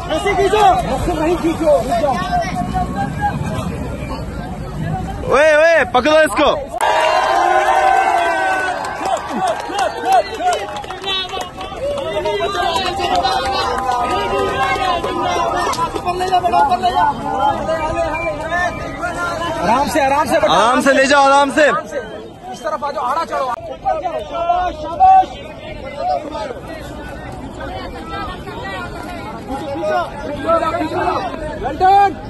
ऐसे खींचो, नहीं खींचो, रुक जाओ। ओए ओए पकड़ो इसको। आराम से, आराम से, आराम से ले जाओ, आराम से। इस तरफ आ जाओ, आड़ा चढ़ो। लंदन